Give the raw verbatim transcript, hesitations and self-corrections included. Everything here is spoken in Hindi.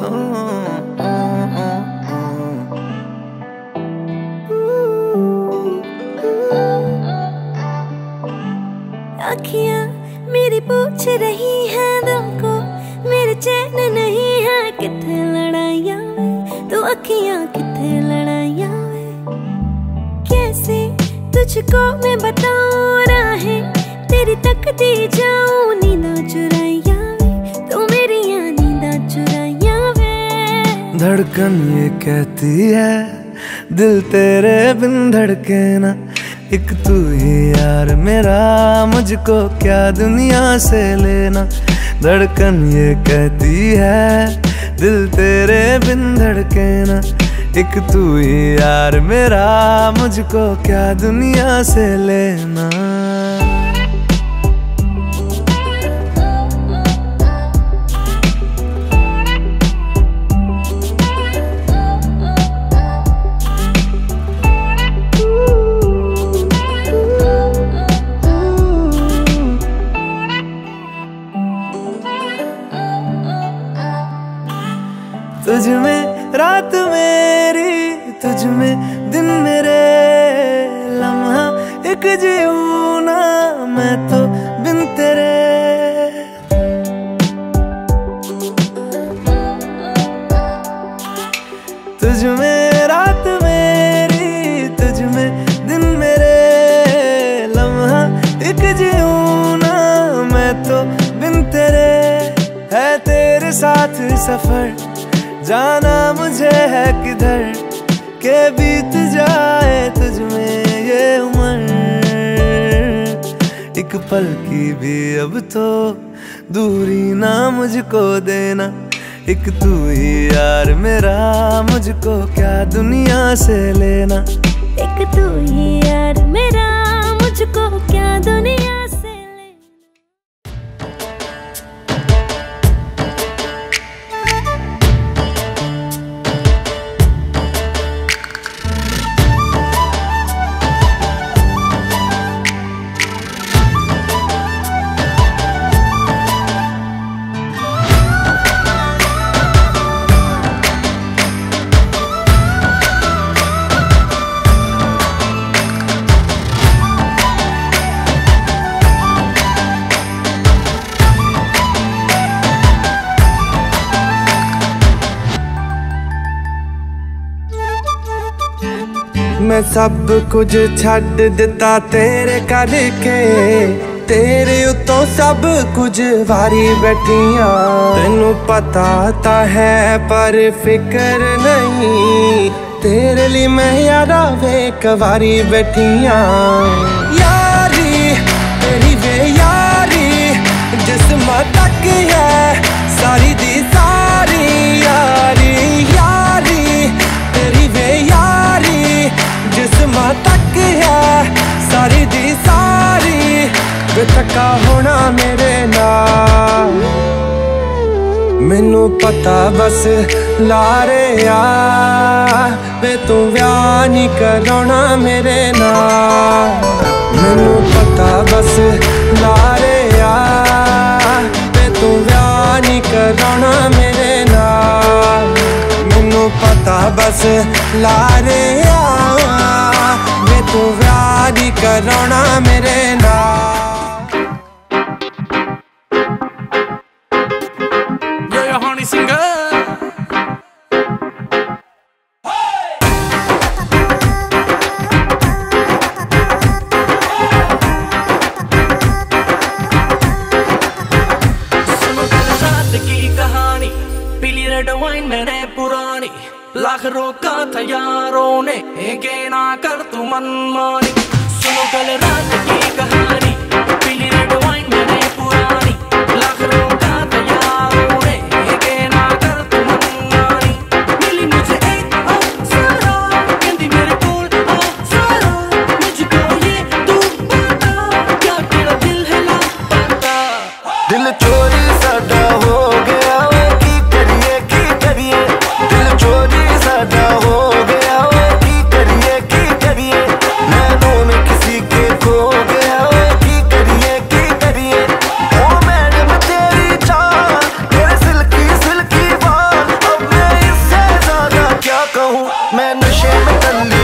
अखियां मेरी पूछ रही हैं दिल को, मेरे चैन नहीं है किथे लड़ाइयां वे, तू अखियां किथे लड़ाइयां वे। कैसे तुझको मैं बताऊं राहें तेरी तकती जाऊं, नींदा चुराइयां वे, तू मेरी नींदा चुराइयां वे। धड़कन ये कहती है दिल तेरे बिन धड़के ना, एक तू ही यार मेरा, मुझको क्या दुनिया से लेना। धड़कन ये कहती है दिल तेरे बिन धड़के ना, एक तू ही यार मेरा, मुझको क्या दुनिया से लेना। तुझ में रात मेरी, तुझ में दिन मेरे, लम्हा एक जीऊं ना मैं तो बिन तेरे। तुझ में रात मेरी, तुझ में दिन मेरे, लम्हा एक जीऊं ना मैं तो बिन तेरे। है तेरे साथ सफर जाना मुझे है किधर, के बीत जाए तुझ में ये उम्र। एक पल की भी अब तो दूरी ना मुझको देना, एक तू ही यार मेरा, मुझको क्या दुनिया से लेना। एक तू ही यार मेरा, मुझको क्या दुनिया से मैं सब कुछ छड़ दिता तेरे करके, तेरे उतों सब कुछ वारी बैठियां। तेनू पता ता है पर फिक्र नहीं, तेरे लिए मैं यारा वे कवारी बैठियां। यारी तेरी वे यारी जिस्म तक है सारी दी सारी यारी, यारी तेरी वे यारी जिस्म तक है सारी दी सारी। वे थका होना मेरे नाल, मैनू पता बस लारे यार, वे तू व्याह नहीं कराना मेरे नाल। मैनू पता बस लारे यार, वे तू व्याह नहीं कराना मेरे नाल। मैनू पता बस लारे यार, वे तू व्याह नहीं कराना मेरे नाल। मैंने पुरानी लाख रोका था यारों ने, के ना कर तू मनमानी। सुनो कल रात की कहानी, पीली रेड वाइन मैंने पुरानी, लाख रोका था यारों ने, के ना कर तू मनमानी। मिली मुझे एक अप्सरा, कहती मेरे कोल अप्सरा, मुझको ये तू बता, क्या तेरा दिल है लापता। दिल चोरी साडा हो गया वे, की करिए की करिए, दिल चोरी साडा हो गया वे, की करिए की करिए, नैनों में किसी के खो गया वे। बदल दी।